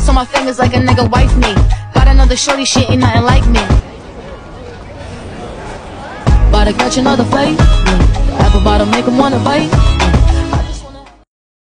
rocks on my fingers like a nigga wife me. Got another shorty, shit ain't nothing like me. About to catch another fight. The apple bottom make him wanna bite.